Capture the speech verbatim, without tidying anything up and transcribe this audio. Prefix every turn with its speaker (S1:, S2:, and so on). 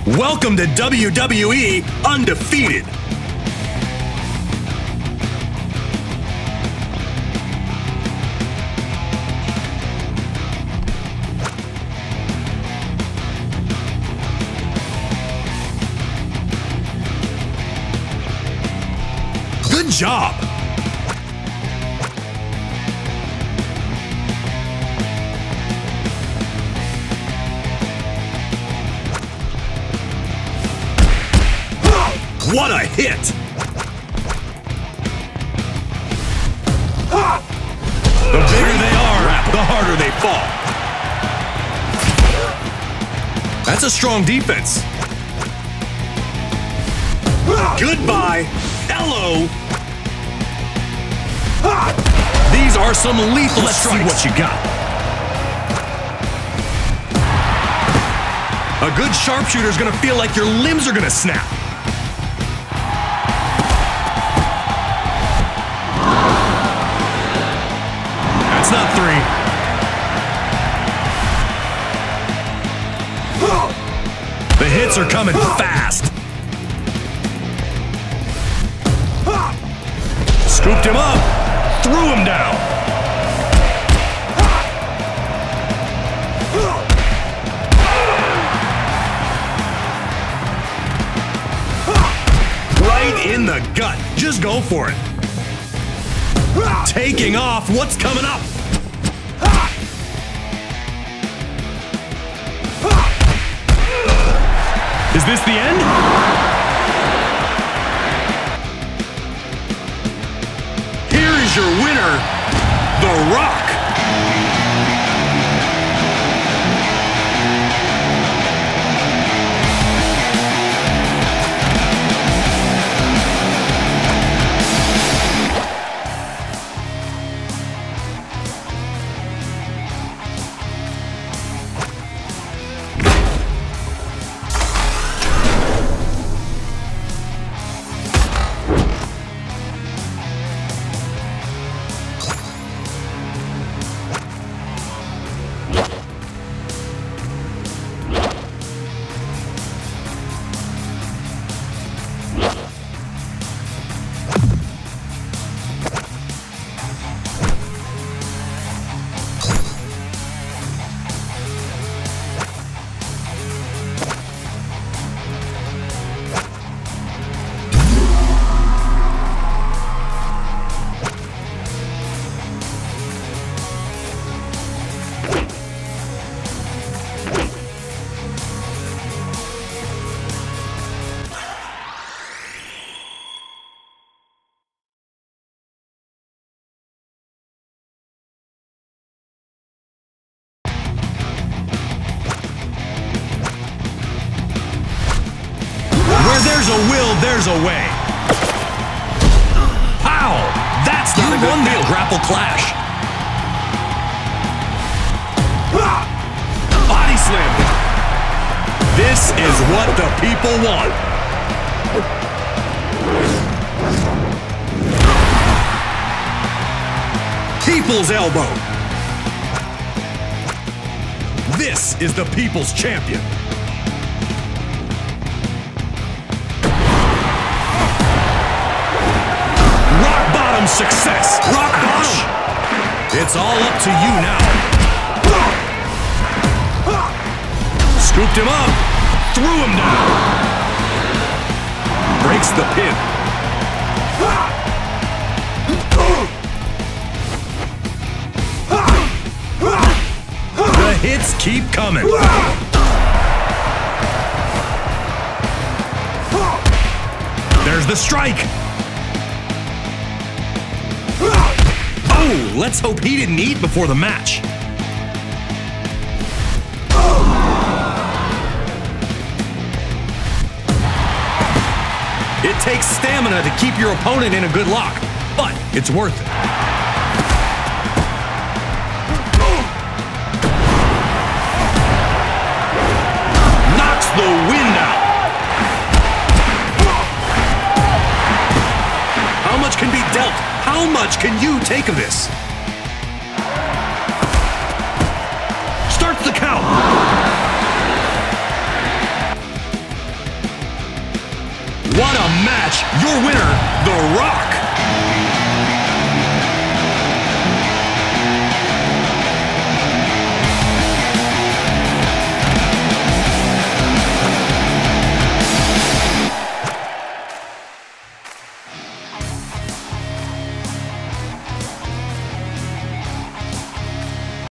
S1: Welcome to W W E Undefeated. Good job. What a hit! The bigger they are, the harder they fall. That's a strong defense. Goodbye. Hello. These are some lethal Let's strikes. See what you got. A good sharpshooter is going to feel like your limbs are going to snap. That's not three. The hits are coming fast. Scooped him up, threw him down. Right in the gut. Just go for it. Taking off. What's coming up? Is this the end? Here is your winner, The Rock. There's a will, there's a way. Pow! That's not a good deal. Grapple clash. Body slam. This is what the people want. People's elbow. This is the People's Champion. Success. Rock bottom. It's all up to you now. Scooped him up. Threw him down. Breaks the pin. The hits keep coming. There's the strike. Oh, let's hope he didn't eat before the match. It takes stamina to keep your opponent in a good lock, but it's worth it. Knocks the wind out. How much can be dealt? How much can you take of this? Starts the count. What a match. Your winner, The Rock.